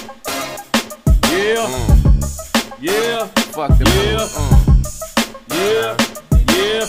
Yeah. Yeah. Fuck them. Yeah. Yeah.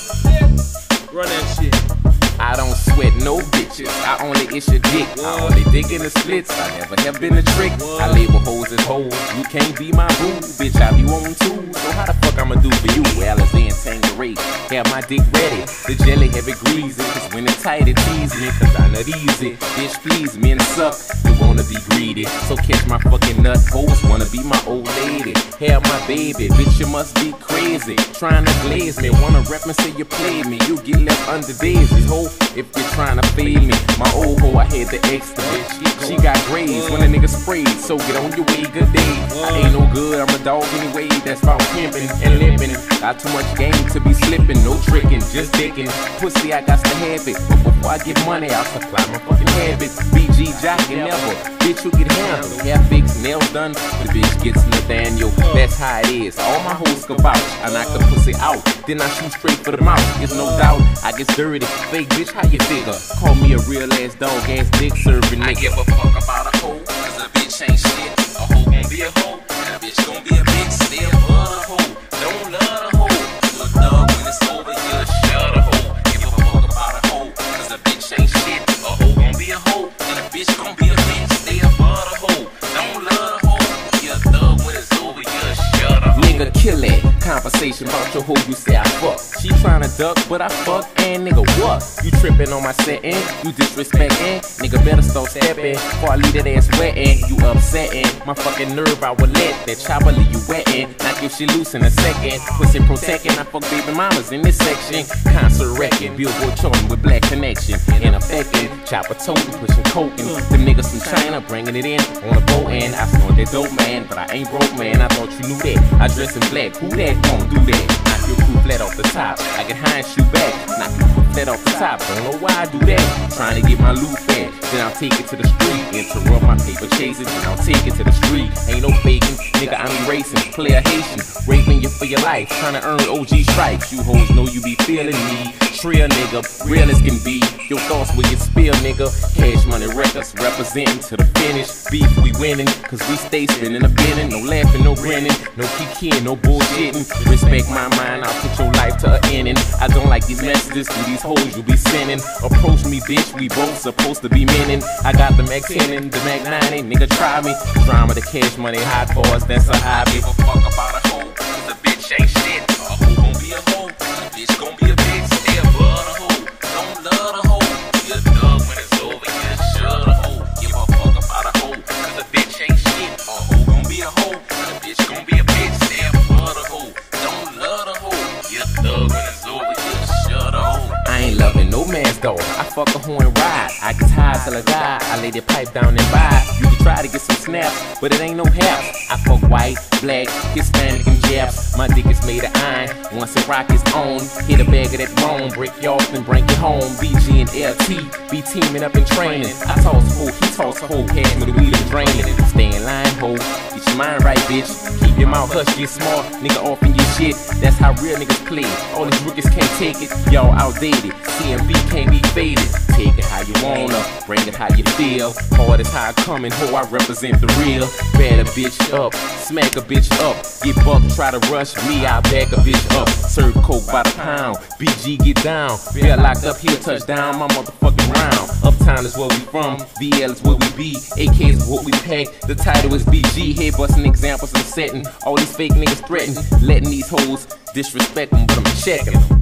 Run that shit. I don't sweat no bitches, I only issue dick. I only dig in the splits, I never have been a trick. I label hoes as hoes, you can't be my boo. Bitch, I be on too, so how the fuck I'ma do for you? Alice and Tangeray, have my dick ready. The jelly have it greasy, cause when it's tight it tease me. Cause I'm not easy, bitch please, men suck. You wanna be greedy, so catch my fucking nut. Hoes wanna be my old lady, have my baby. Bitch, you must be crazy, trying to glaze me. Wanna rep and say you played me, you get left under daisies. Ho, if you're trying to fade me, my old hoe, I had the extra bitch. She got grades when a nigga sprayed, so get on your way, good day. I ain't no good, I'm a dog anyway. That's about pimping and limping. Got too much game to be slipping, no tricking, just dicking. Pussy, I got to have it, but before I get money, I'll supply my fucking habits. BG jockin' never, bitch, you get handled. Hair fixed, nails done, the bitch gets Nathaniel. That's how it is, all my hoes can vouch. I knock the pussy out, then I shoot straight for the mouth. There's no doubt, I get dirty. Fake bitch, how you figure? Call me a real ass dog ass dick serving nigga. I give a fuck about a hoe, cause a bitch ain't shit. A hoe gon' be a hoe, and a bitch gon' be a bitch. Still love the hoe, don't love the hoe. You a thug when it's over, you a shut a hoe. Give a fuck about a hoe, cause a bitch ain't shit. A hoe gon' be a hoe, and a bitch gon' be a bitch. Still love the hoe, don't love the hoe. You a thug when it's over, you a shut a hoe. Nigga, kill it. Conversation about your hoe, you say I fuck. She tryna duck, but I fuck, and nigga what? You trippin' on my settin', you disrespectin'. Nigga better start steppin', before I leave that ass wettin'. You upsettin', my fucking nerve I will let that chopper leave you wettin'. Knock your shit loose in a second, pussy protectin'. I fuck baby mamas in this section. Concert wreckin', Billboard chartin' with black connection. In affectin', chopper totin', pushin' cokin'. Them niggas from China bringin' it in on a boat end. I snort that dope man, but I ain't broke man. I thought you knew that. I dress in black, who that gon' do that? Knock your crew flat off the top, I get high and shoot back. Knock your crew flat off the top, don't know why I do that. Trying to get my loot back, then I'll take it to the street. Interrupt my paper chases, then I'll take it to the street. Ain't no faking, nigga, I'm erasing. Player Haitian, raping you for your life. Trying to earn OG stripes, you hoes know you be feeling me. Trill nigga, real as can be. Your thoughts will get spilled, nigga. Cash Money Records, representing to the finish. Beef, we winning, cause we stay spinning a binning. No laughing, no grinning, no kikiing, no bullshitting. Respect my mind, I'll put your life to an ending. I don't like these messages through these hoes you be sending. Approach me, bitch, we both supposed to be meaning. I got the Mac 10 and the Mac 90, nigga, try me. Drama, the Cash Money, hot boys, that's a hobby. Give a fuck about a hoe, cause a bitch ain't shit. A hoe gon' be a hoe, a bitch gon' be a bitch. Stay above the hoe, don't love the hoe. You a thug when it's over, you a shut a hoe. Give a fuck about a hoe, cause a bitch ain't shit. A hoe gon' be a hoe, and a bitch gon' be a bitch. Stay above the hoe, don't love the hoe. You a thug when it's over, you a shut a hoe. I ain't loving no man's dog, I fuck a hoe and ride. I get tired till I die, I lay that pipe down and buy. You can try to get some snaps, but it ain't no haps. I fuck white, black, Hispanic, and Japs. My dick is made of iron, once it rock its own. Hit a bag of that bone, break you off and bring you home. BG and LT, be teaming up and training. I toss a hoe, he toss a hoe, cash me the wheel and draining. Stay in line, hoe, get your mind right, bitch. Keep your mouth hush, get smart, nigga off in your shit. That's how real niggas play, all these rookies can't take it. Y'all outdated, CMB can't be faded. Take it how you wanna, bring it how you feel. Hard as how I come and hoe, I represent the real. Bad a bitch up, smack a bitch up. Get bucked, try to rush me, I'll back a bitch up. Serve coke by the pound, BG get down. Bear locked up here, touchdown, my motherfucking round. Uptown is where we from, VL is where we be. AK is what we pack, the title is BG. Head busting examples and setting. All these fake niggas threaten, letting these hoes disrespect them, but I'm checking them.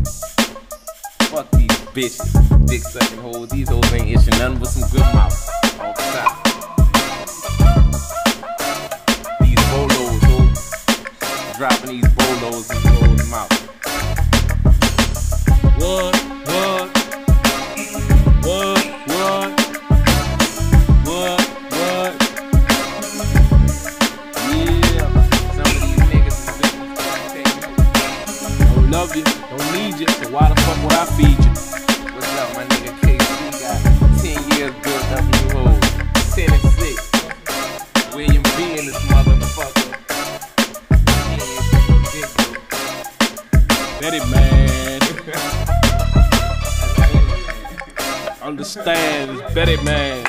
Fuck these bitches, dick sucking hoes. These hoes ain't itching nothing but some good mouth. Off the top. These bolos, hoes. Dropping these bolos and hoes them out. What? Yeah. Some of these niggas Don't love you, don't need you, so why the fuck would I feed you? What's up, my nigga KC? Got 10 years built up in you hoes. 10 and 6. William B in this motherfucker. Betty man. Understand, it's Betty man.